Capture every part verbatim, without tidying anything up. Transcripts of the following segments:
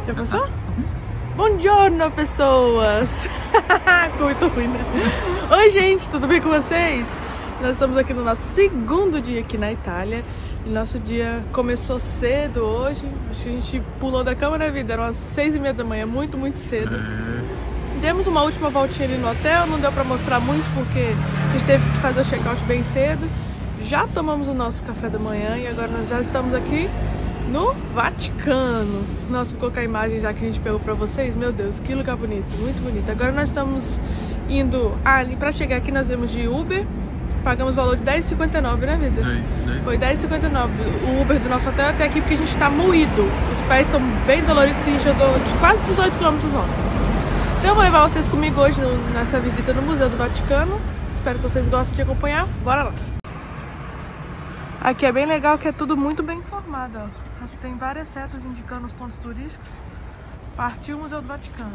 Já começou? Buongiorno, pessoas! Muito ruim, né? Oi, gente, tudo bem com vocês? Nós estamos aqui no nosso segundo dia aqui na Itália. E nosso dia começou cedo hoje. Acho que a gente pulou da cama, né, vida? Eram umas seis e meia da manhã, muito, muito cedo. Demos uma última voltinha ali no hotel, não deu pra mostrar muito porque a gente teve que fazer o check-out bem cedo. Já tomamos o nosso café da manhã e agora nós já estamos aqui no Vaticano. Nossa, vou colocar a imagem já que a gente pegou pra vocês. Meu Deus, que lugar bonito, muito bonito. Agora nós estamos indo ali, pra chegar aqui nós vamos de Uber. Pagamos o valor de dez e cinquenta e nove, né, vida? É isso, né? Foi dez e cinquenta e nove o Uber do nosso hotel até aqui porque a gente tá moído. Os pés estão bem doloridos que a gente andou de quase dezoito quilômetros ontem. Então eu vou levar vocês comigo hoje no, nessa visita no Museu do Vaticano. Espero que vocês gostem de acompanhar. Bora lá! Aqui é bem legal que é tudo muito bem informado, ó. Tem várias setas indicando os pontos turísticos. Partiu o Museu do Vaticano.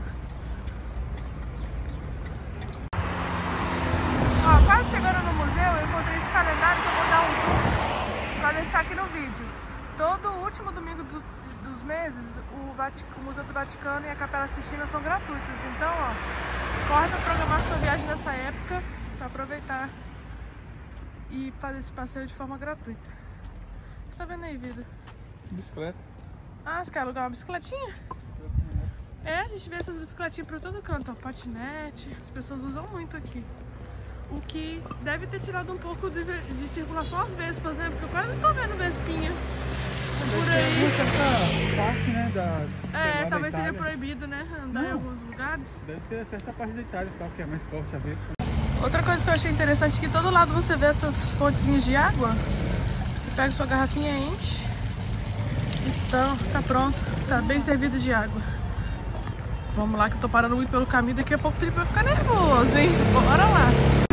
Ó, quase chegando no museu, eu encontrei esse calendário que eu vou dar um zoom pra deixar aqui no vídeo. Todo último domingo do, dos meses, o, Vatic, o Museu do Vaticano e a Capela Sistina são gratuitos. Então, ó, corre pra programar sua viagem nessa época pra aproveitar e fazer esse passeio de forma gratuita. Você tá vendo aí, vida? Bicicleta. Ah, você quer alugar uma bicicletinha? É, a gente vê essas bicicletinhas por todo canto, ó, patinete, as pessoas usam muito aqui. O que deve ter tirado um pouco de, de circulação às vespas, né? Porque eu quase não tô vendo vespinha por aí. Certa parte, né, da, é, da talvez da seja proibido, né, andar não, em alguns lugares. Deve ser certa parte da Itália só, que é mais forte a vespa. Outra coisa que eu achei interessante é que todo lado você vê essas fontezinhas de água. Você pega sua garrafinha e enche. Então, tá pronto. Tá bem servido de água. Vamos lá que eu tô parando muito pelo caminho. Daqui a pouco o Felipe vai ficar nervoso, hein? Bora lá.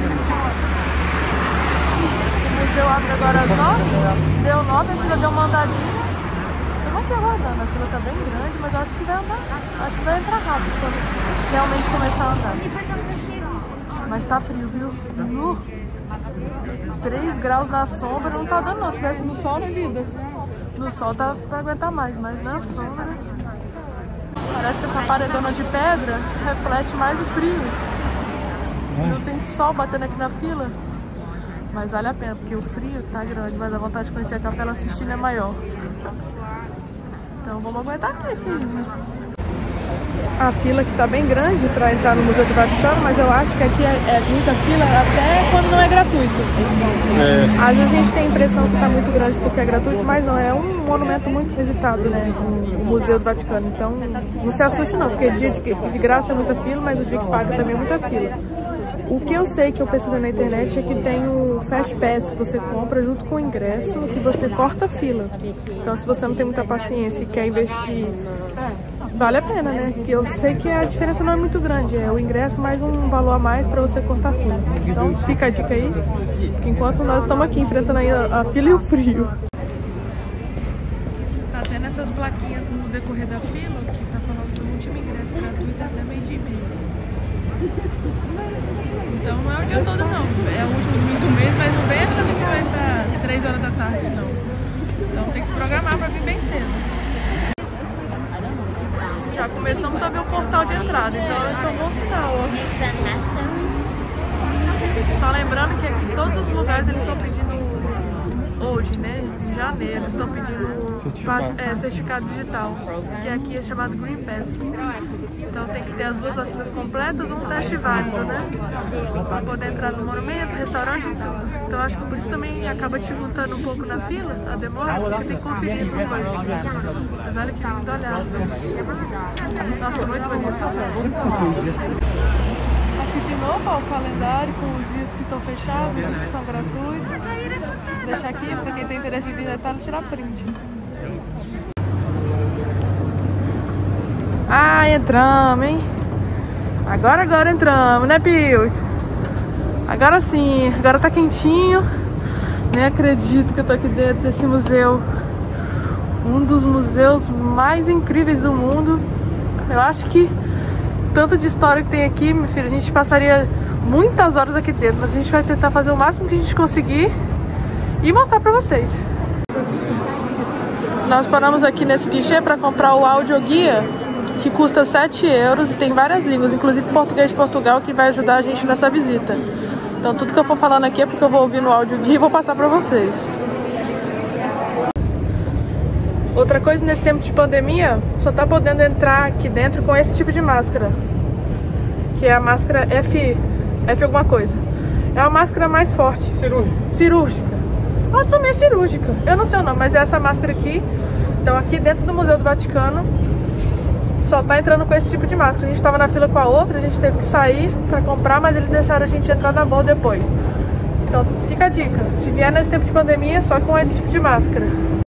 O museu abre agora às nove. Deu nove, a fila deu uma andadinha. Estamos aqui aguardando. A fila tá bem grande, mas eu acho que vai andar. Acho que vai entrar rápido quando realmente começar a andar. Mas tá frio, viu? Uh, três graus na sombra não tá dando não. Se tivesse no sol, né, vida? No sol tá pra aguentar mais, mas na sombra... Parece que essa paredona de pedra reflete mais o frio. Não tem sol batendo aqui na fila. Mas vale a pena, porque o frio tá grande, mas a vontade de conhecer a Capela Sistina é maior. Então vamos aguentar aqui, filho. A fila que tá bem grande para entrar no Museu do Vaticano, mas eu acho que aqui é, é muita fila até quando não é gratuito. É. Às vezes a gente tem a impressão que tá muito grande porque é gratuito, mas não, é um monumento muito visitado, né, o Museu do Vaticano. Então não se assuste não, porque dia de, de graça é muita fila, mas no dia que paga também é muita fila. O que eu sei que eu pesquisei na internet é que tem um Fast Pass que você compra junto com o ingresso que você corta a fila. Então se você não tem muita paciência e quer investir, vale a pena, né? Porque eu sei que a diferença não é muito grande, é o ingresso mais um valor a mais para você cortar a fila. Então fica a dica aí, porque enquanto nós estamos aqui enfrentando aí a, a fila e o frio. Tá tendo essas plaquinhas no decorrer da fila que tá falando que o último ingresso gratuito é até meio-dia e meia. Então não é o dia todo não, é o último domingo do mês, mas não vem achando que vai entrar três horas da tarde não. Então tem que se programar para vir bem cedo. Já começamos a ver o portal de entrada, então isso é um bom sinal, ó. Só lembrando que aqui todos os lugares eles estão pedindo hoje, né? Em janeiro, eles estão pedindo certificado. É, certificado digital, que aqui é chamado Green Pass. Então tem que ter as duas vacinas completas ou um teste válido, né? Para poder entrar no monumento, restaurante e tudo. Então acho que por isso também acaba dificultando um pouco na fila, a demora, porque tem que conferir essas coisas. Mas olha que lindo, olha. Nossa, muito bonito. Aqui de novo, ó, o calendário com os dias que estão fechados, os dias que são gratuitos. Vou deixar aqui para quem tem interesse em vir na Itália tirar print. Ah, entramos, hein? Agora, agora entramos, né, Pio? Agora sim, agora tá quentinho. Nem acredito que eu tô aqui dentro desse museu. Um dos museus mais incríveis do mundo. Eu acho que tanto de história que tem aqui, meu filho, a gente passaria muitas horas aqui dentro, mas a gente vai tentar fazer o máximo que a gente conseguir e mostrar pra vocês. Nós paramos aqui nesse guichê para comprar o audioguia, que custa sete euros e tem várias línguas, inclusive português de Portugal, que vai ajudar a gente nessa visita. Então tudo que eu for falando aqui é porque eu vou ouvir no audioguia e vou passar para vocês. Outra coisa, nesse tempo de pandemia, só tá podendo entrar aqui dentro com esse tipo de máscara, que é a máscara F, F alguma coisa. É a máscara mais forte. Cirúrgica. Cirúrgica. Ela também é cirúrgica. Eu não sei o nome, mas é essa máscara aqui. Então aqui dentro do Museu do Vaticano só tá entrando com esse tipo de máscara. A gente tava na fila com a outra, a gente teve que sair pra comprar, mas eles deixaram a gente entrar na boa depois. Então fica a dica, se vier nesse tempo de pandemia, só com esse tipo de máscara.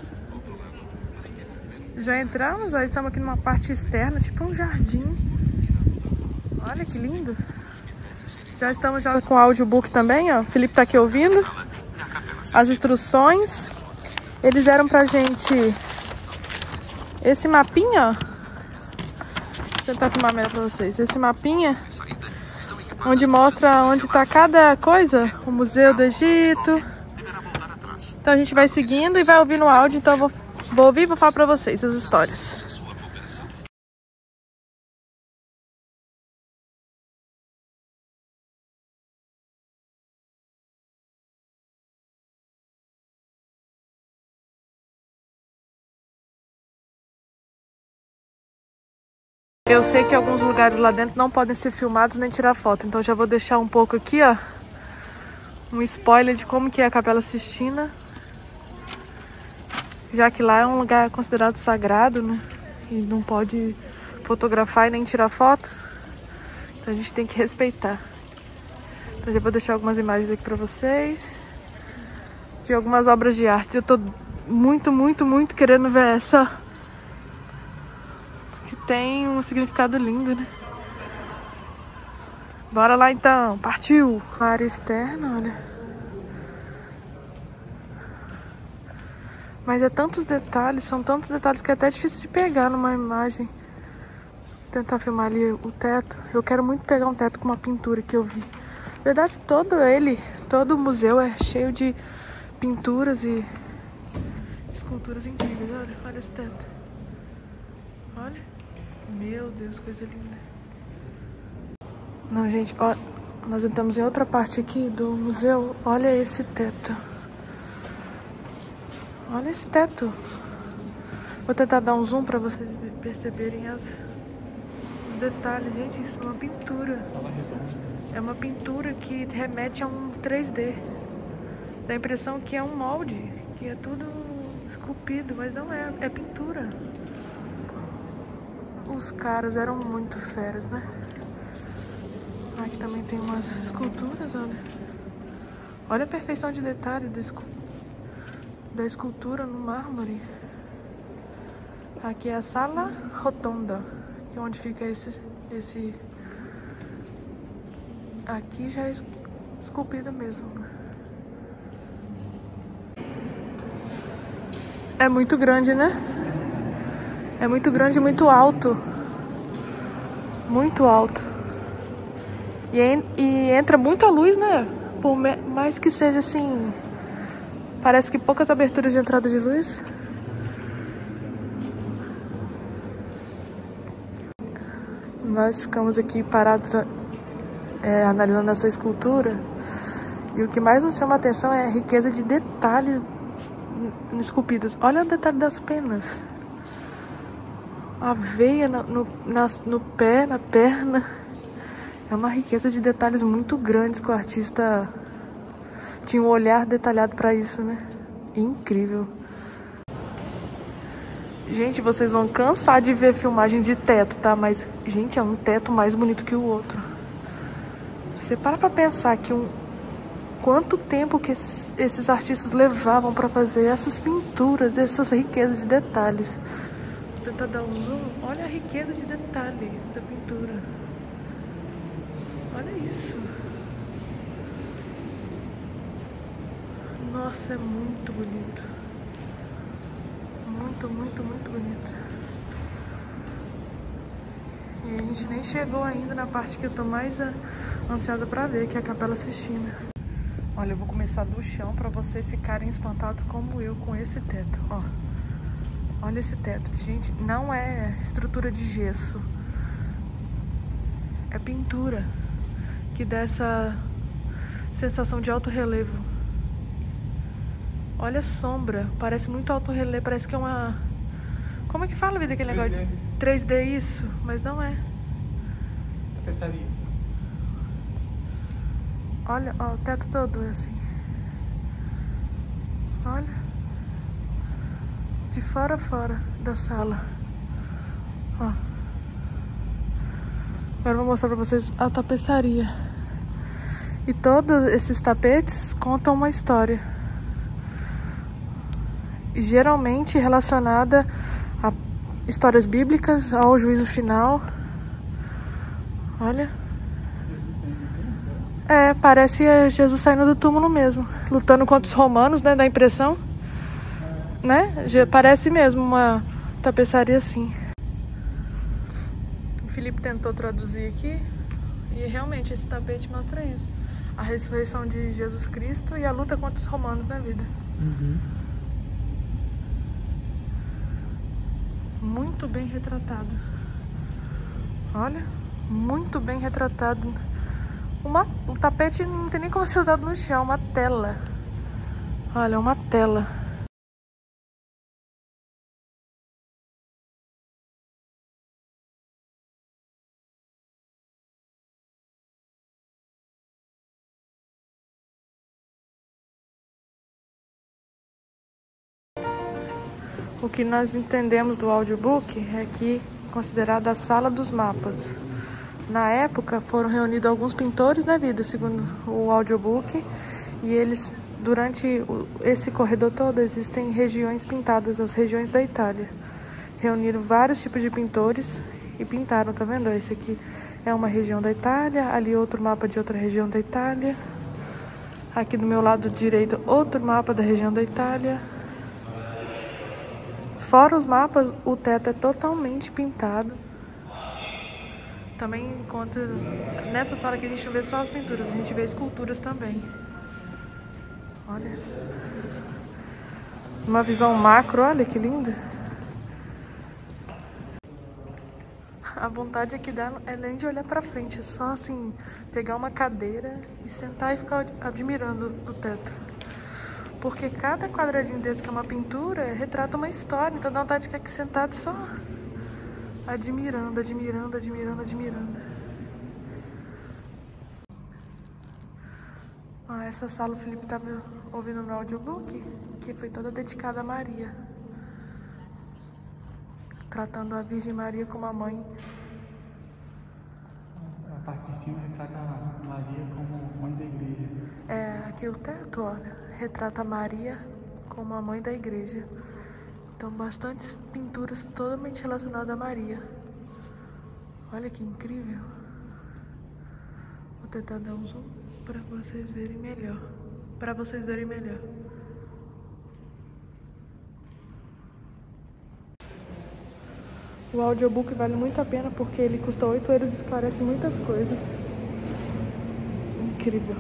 Já entramos, aí estamos aqui numa parte externa, tipo um jardim. Olha que lindo. Já estamos já com o audiobook também, ó. O Felipe tá aqui ouvindo as instruções. Eles deram pra gente esse mapinha, ó. Vou tentar filmar melhor pra vocês. Esse mapinha, onde mostra onde tá cada coisa. O Museu do Egito. Então a gente vai seguindo e vai ouvindo o áudio. Então eu vou, vou ouvir e vou falar pra vocês as histórias. Eu sei que alguns lugares lá dentro não podem ser filmados nem tirar foto, então já vou deixar um pouco aqui, ó, um spoiler de como que é a Capela Sistina, já que lá é um lugar considerado sagrado, né, e não pode fotografar e nem tirar foto, então a gente tem que respeitar. Então já vou deixar algumas imagens aqui pra vocês, de algumas obras de arte. Eu tô muito, muito, muito querendo ver essa... Tem um significado lindo, né? Bora lá então, partiu! A área externa, olha. Mas é tantos detalhes, são tantos detalhes que é até difícil de pegar numa imagem. Vou tentar filmar ali o teto. Eu quero muito pegar um teto com uma pintura que eu vi. Na verdade, todo ele, todo o museu é cheio de pinturas e esculturas incríveis. Olha, olha esse teto. Olha. Meu Deus, coisa linda. Não, gente, ó, nós entramos em outra parte aqui do museu. Olha esse teto. Olha esse teto. Vou tentar dar um zoom pra vocês perceberem as, os detalhes. Gente, isso é uma pintura. É uma pintura que remete a um três D. Dá a impressão que é um molde, que é tudo esculpido, mas não é, é pintura. Os caras eram muito feras, né? Aqui também tem umas esculturas, olha. Olha a perfeição de detalhe da, escu... da escultura no mármore. Aqui é a Sala Rotonda, que é onde fica esse... esse... Aqui já é esculpido mesmo. É muito grande, né? É muito grande e muito alto. Muito alto. E, en e entra muita luz, né? Por mais que seja assim... Parece que poucas aberturas de entrada de luz. Nós ficamos aqui parados é, analisando essa escultura. E o que mais nos chama a atenção é a riqueza de detalhes esculpidos. Olha o detalhe das penas. A veia no, no, na, no pé, na perna. É uma riqueza de detalhes muito grandes que o artista tinha um olhar detalhado para isso, né? Incrível. Gente, vocês vão cansar de ver filmagem de teto, tá? Mas, gente, é um teto mais bonito que o outro. Você para pra pensar que um... Quanto tempo que esses artistas levavam para fazer essas pinturas, essas riquezas de detalhes. Vou tentar dar um zoom. Olha a riqueza de detalhe da pintura. Olha isso. Nossa, é muito bonito. Muito, muito, muito bonito. E a gente nem chegou ainda na parte que eu tô mais ansiosa pra ver, que é a Capela Sistina. Olha, eu vou começar do chão pra vocês ficarem espantados como eu com esse teto, ó. Olha esse teto, gente, não é estrutura de gesso. É pintura que dá essa sensação de alto relevo. Olha a sombra, parece muito alto relevo, parece que é uma... Como é que fala, vida, aquele negócio de três D isso? Mas não é. Tapeçaria. Olha, ó, o teto todo é assim. Olha. De fora a fora da sala. Ó. Agora eu vou mostrar pra vocês a tapeçaria. E todos esses tapetes contam uma história. Geralmente relacionada a histórias bíblicas, ao juízo final. Olha. É, parece Jesus saindo do túmulo mesmo. Lutando contra os romanos, né? Dá a impressão. Né? Parece mesmo uma tapeçaria assim. O Felipe tentou traduzir aqui. E realmente esse tapete mostra isso. A ressurreição de Jesus Cristo e a luta contra os romanos na vida. Uhum. Muito bem retratado. Olha, muito bem retratado. Uma, o tapete não tem nem como ser usado no chão, uma tela. Olha, uma tela. O que nós entendemos do audiobook é que é considerada a sala dos mapas. Na época foram reunidos alguns pintores na vida, segundo o audiobook, e eles, durante esse corredor todo, existem regiões pintadas, as regiões da Itália. Reuniram vários tipos de pintores e pintaram, tá vendo? Esse aqui é uma região da Itália, ali outro mapa de outra região da Itália. Aqui do meu lado direito, outro mapa da região da Itália. Fora os mapas, o teto é totalmente pintado. Também encontra... Nessa sala aqui a gente não vê só as pinturas, a gente vê esculturas também. Olha. Uma visão macro, olha que linda. A vontade que dá é nem de olhar pra frente, é só assim, pegar uma cadeira e sentar e ficar admirando o teto. Porque cada quadradinho desse que é uma pintura retrata uma história, então dá vontade de ficar aqui sentado só admirando, admirando, admirando, admirando. Ah, essa sala o Felipe estava ouvindo no audiobook, que foi toda dedicada a Maria. Tratando a Virgem Maria como a mãe. A parte de cima retrata a Maria como mãe da igreja. É, aqui o teto, olha, retrata a Maria como a mãe da igreja. Então, bastantes pinturas totalmente relacionadas a Maria. Olha que incrível. Vou tentar dar um zoom para vocês verem melhor. Para vocês verem melhor. O audiobook vale muito a pena porque ele custa oito euros e esclarece muitas coisas. Incrível.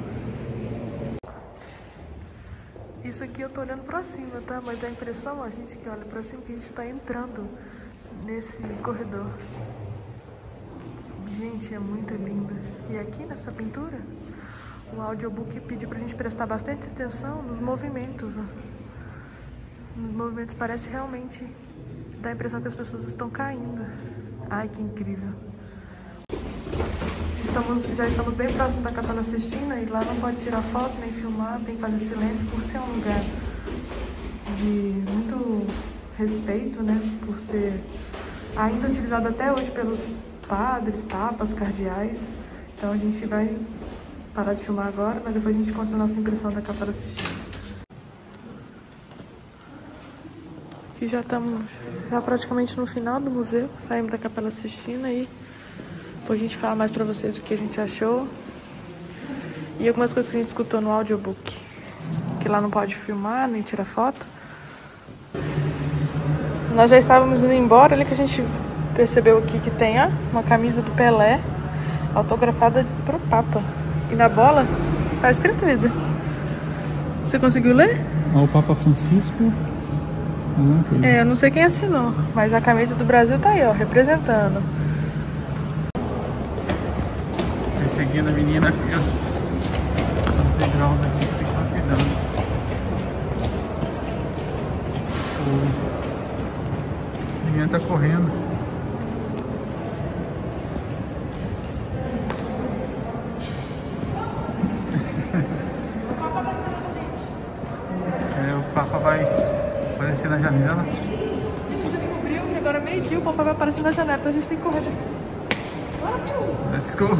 Isso aqui eu tô olhando pra cima, tá? Mas dá a impressão, a gente que olha pra cima, que a gente tá entrando nesse corredor. Gente, é muito lindo. E aqui nessa pintura, o audiobook pediu pra gente prestar bastante atenção nos movimentos, ó. Nos movimentos parece realmente... Dá a impressão que as pessoas estão caindo. Ai, que incrível. Estamos, já estamos bem próximo da Capela Sistina e lá não pode tirar foto nem filmar, tem que fazer silêncio por ser um lugar de muito respeito, né? Por ser ainda utilizado até hoje pelos padres, papas, cardeais. Então a gente vai parar de filmar agora, mas depois a gente conta a nossa impressão da Capela Sistina. Aqui já estamos já praticamente no final do museu, saímos da Capela Sistina e depois a gente fala mais pra vocês o que a gente achou e algumas coisas que a gente escutou no audiobook, que lá não pode filmar nem tirar foto. Nós já estávamos indo embora, ali que a gente percebeu aqui que tem ó, uma camisa do Pelé autografada pro Papa. E na bola tá escrito vida. Você conseguiu ler? O Papa Francisco Hum, É, eu não sei quem assinou, mas a camisa do Brasil tá aí, ó, representando. Perseguindo a menina aqui, ó. Os degraus aqui, tem que estar cuidando. A menina tá correndo. É, o Papa vai aparecer na janela. A gente descobriu que agora é meio-dia o papai vai aparecer na janela, então a gente tem que correr. Let's go!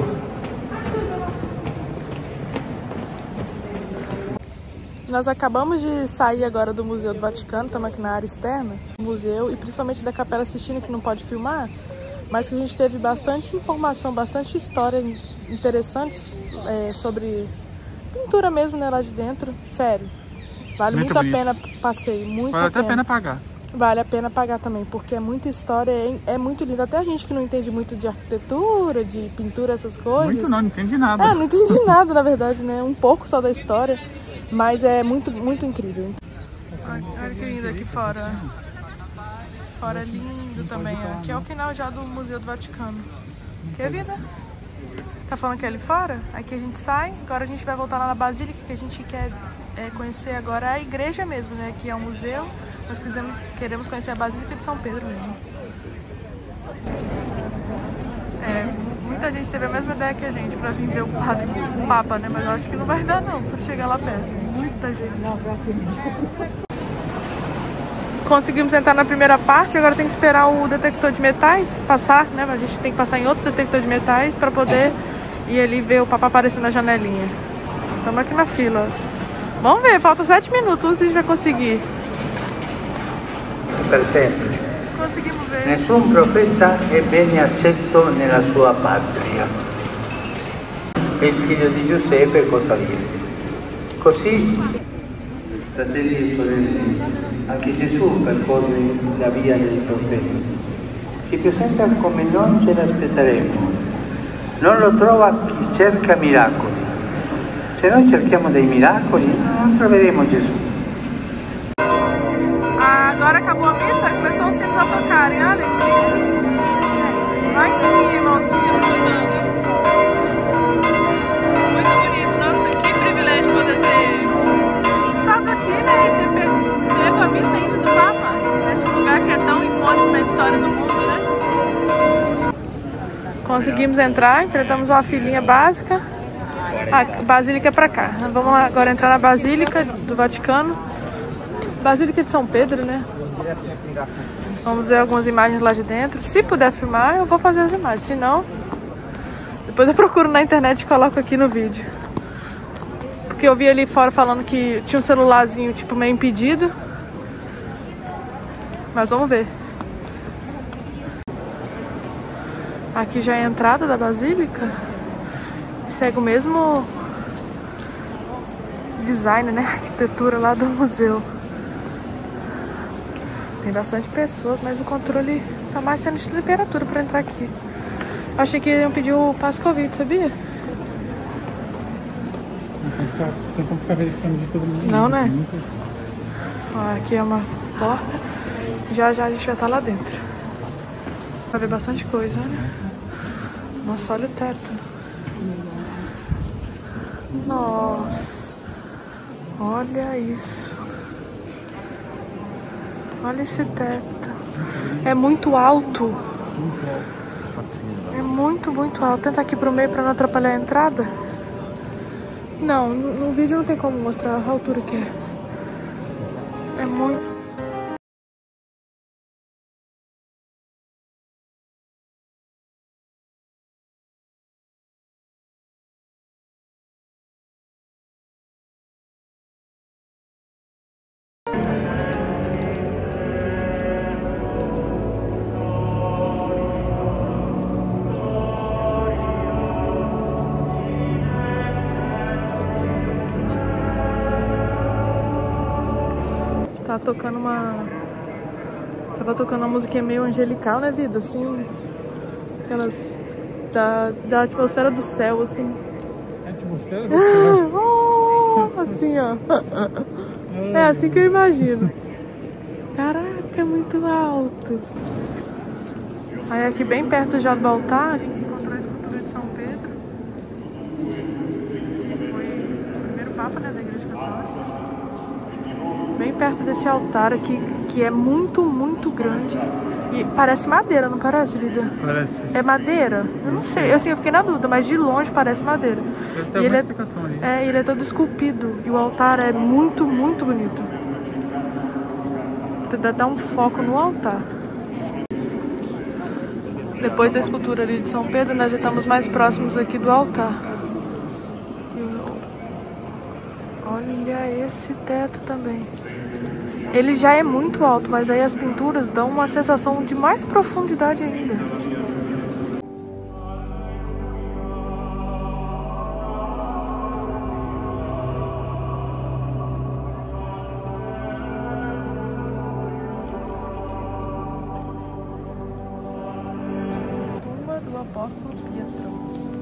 Nós acabamos de sair agora do Museu do Vaticano, estamos aqui na área externa do museu e principalmente da Capela Sistina, que não pode filmar, mas que a gente teve bastante informação, bastante história interessante é, sobre pintura mesmo, né, lá de dentro. Sério, vale muito, muito a pena passeio, muito vale a até pena. a pena pagar. Vale a pena pagar também, porque é muita história, é, é muito lindo. Até a gente que não entende muito de arquitetura, de pintura, essas coisas. Muito não, não entendi nada. É, não entendi nada, na verdade, né? Um pouco só da história, mas é muito, muito incrível. Olha que lindo aqui fora. Fora é lindo também, ó. Aqui é o final já do Museu do Vaticano. Que vida? Tá falando que é ali fora? Aqui a gente sai, agora a gente vai voltar lá na Basílica, que a gente quer é, conhecer agora a igreja mesmo, né? Que é um museu. Nós quisemos, queremos conhecer a Basílica de São Pedro mesmo. É, muita gente teve a mesma ideia que a gente pra vir ver o padre, o Papa, né? Mas eu acho que não vai dar não, pra chegar lá perto. Muita gente. Conseguimos entrar na primeira parte, agora tem que esperar o detector de metais passar, né? A gente tem que passar em outro detector de metais pra poder ir ali ver o Papa aparecer na janelinha. Estamos aqui na fila. Vamos ver, falta sete minutos, se a gente vai conseguir. Per sempre. Conseguimos ver. Nessun profeta è bene accetto nella sua patria. E il figlio di Giuseppe cosa viene? Così, fratelli e sorelle, anche Gesù percorre la via del profeta. Si presenta come non ce l'aspetteremo. Non lo trova chi cerca miracoli. Se noi cerchiamo dei miracoli, non troveremo Gesù. Agora acabou a missa, começou os sinos a tocarem, olha que lindo. Lá em cima os sinos tocando. Muito bonito, nossa, que privilégio poder ter estado aqui, né, e ter pego, pego a missa ainda do Papa, nesse lugar que é tão icônico na história do mundo, né. Conseguimos entrar, enfrentamos uma filinha básica. A Basílica é pra cá. Vamos agora entrar na Basílica do Vaticano. Basílica de São Pedro, né? Vamos ver algumas imagens lá de dentro. Se puder filmar, eu vou fazer as imagens. Se não, depois eu procuro na internet e coloco aqui no vídeo. Porque eu vi ali fora falando que tinha um celularzinho tipo meio impedido. Mas vamos ver. Aqui já é a entrada da Basílica. Segue o mesmo design, né? Arquitetura lá do museu. Tem bastante pessoas, mas o controle tá mais sendo de temperatura pra entrar aqui. Eu achei que iam pedir o passo Covid, sabia? Tem como ficar verificando de todo mundo. Não, né? Ó, aqui é uma porta. Já já a gente vai estar lá dentro. Vai ver bastante coisa, né? Nossa, olha o teto. Nossa. Olha isso. Olha esse teto. É muito alto. É muito, muito alto. Tenta aqui pro meio pra não atrapalhar a entrada. Não, no, no vídeo não tem como mostrar a altura que é. É muito. Tá tocando uma... Tava tocando uma musiquinha meio angelical, né, vida? Assim... Aquelas... Da, da atmosfera do céu, assim. É a atmosfera do céu? Oh, assim, ó. É assim que eu imagino. Caraca. é muito alto. Aí aqui bem perto já do altar, a gente encontrou a escultura de São Pedro. Foi o primeiro Papa, né, da Igreja Católica. Bem perto desse altar aqui, que é muito, muito grande. E parece madeira, não parece, Lida? Parece. É madeira? Eu não sei, eu, assim, eu fiquei na dúvida, mas de longe parece madeira. Tem e ele, ali. é, é, ele é todo esculpido e o altar é muito, muito bonito. Vou tentar dar um foco no altar. Depois da escultura ali de São Pedro, nós já estamos mais próximos aqui do altar. Olha esse teto também. Ele já é muito alto, mas aí as pinturas dão uma sensação de mais profundidade ainda. Tumba do apóstolo Pietro.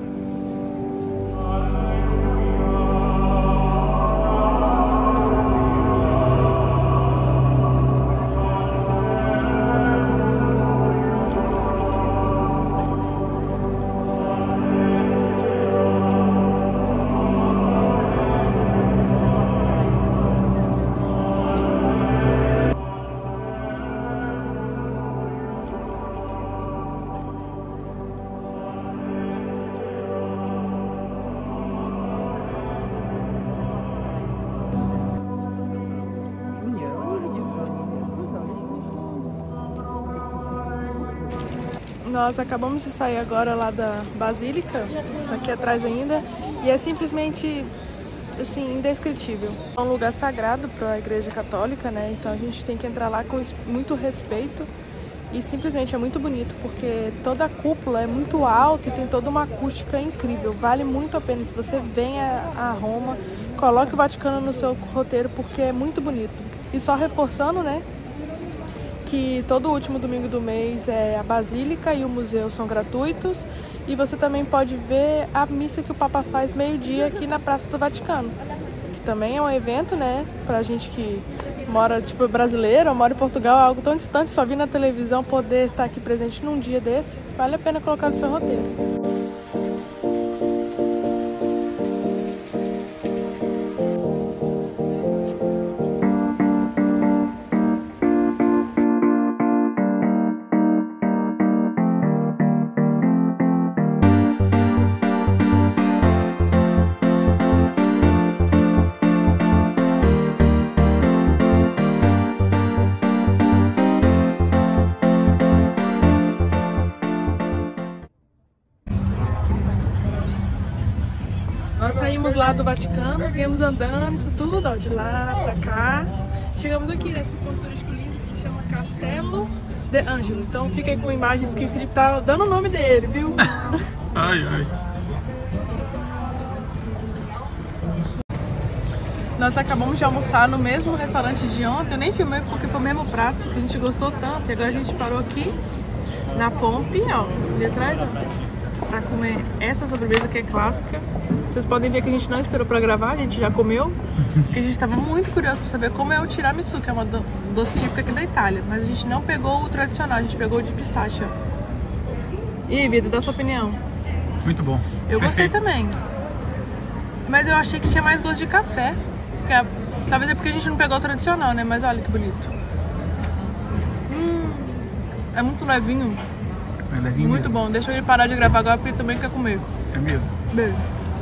Nós acabamos de sair agora lá da Basílica, aqui atrás ainda, e é simplesmente, assim, indescritível. É um lugar sagrado para a Igreja Católica, né? Então a gente tem que entrar lá com muito respeito e simplesmente é muito bonito, porque toda a cúpula é muito alta e tem toda uma acústica incrível. Vale muito a pena se você vem a Roma, coloque o Vaticano no seu roteiro, porque é muito bonito. E só reforçando, né? Que todo último domingo do mês é a Basílica e o museu são gratuitos. E você também pode ver a missa que o Papa faz meio-dia aqui na Praça do Vaticano. Que também é um evento, né? Pra gente que mora, tipo, brasileiro, ou mora em Portugal, é algo tão distante, só vir na televisão, poder estar aqui presente num dia desse, vale a pena colocar no seu roteiro. Nós saímos lá do Vaticano, viemos andando, isso tudo, ó, de lá pra cá. Chegamos aqui nesse ponto turístico lindo que se chama Castelo de Angelo. Então fica aí com imagens que o Felipe tá dando o nome dele, viu? Ai, ai. Nós acabamos de almoçar no mesmo restaurante de ontem. Eu nem filmei porque foi o mesmo prato, porque a gente gostou tanto. E agora a gente parou aqui na Pompe, ó, ali atrás, ó, pra comer essa sobremesa que é clássica. Vocês podem ver que a gente não esperou pra gravar, a gente já comeu, porque a gente tava muito curioso pra saber como é o tiramisu, que é uma do doce típica aqui da Itália. Mas a gente não pegou o tradicional, a gente pegou o de pistache. E aí, Vida, dá sua opinião? Muito bom. Eu gostei Perfeito. também. Mas eu achei que tinha mais gosto de café. Que é, talvez é porque a gente não pegou o tradicional, né? Mas olha que bonito. Hum, é muito levinho. É levinho Muito mesmo. bom. Deixa ele parar de gravar agora porque ele também quer comer. É mesmo? Beijo.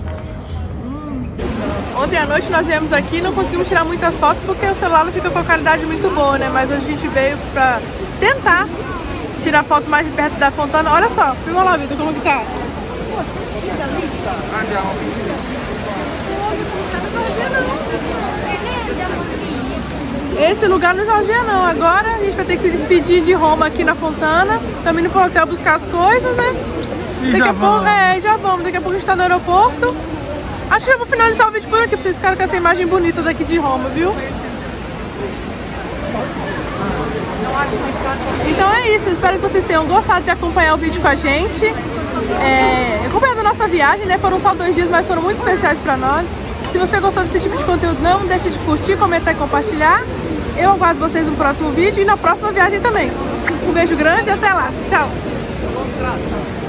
Ontem à noite nós viemos aqui e não conseguimos tirar muitas fotos porque o celular não fica com a qualidade muito boa, né? Mas hoje a gente veio pra tentar tirar foto mais de perto da fontana. Olha só, filma lá, Vitor, como que tá. Esse lugar não esvazia não. Agora a gente vai ter que se despedir de Roma aqui na Fontana. Estamos indo pro hotel buscar as coisas, né? E Daqui já a pouco, vamos. é, já vamos. Daqui a pouco a gente tá no aeroporto. Acho que eu vou finalizar o vídeo por aqui, pra vocês ficarem com essa imagem bonita daqui de Roma, viu? Então é isso, eu espero que vocês tenham gostado de acompanhar o vídeo com a gente. É, acompanhando a nossa viagem, né? Foram só dois dias, mas foram muito especiais pra nós. Se você gostou desse tipo de conteúdo, não deixe de curtir, comentar e compartilhar. Eu aguardo vocês no próximo vídeo e na próxima viagem também. Um beijo grande e até lá. Tchau!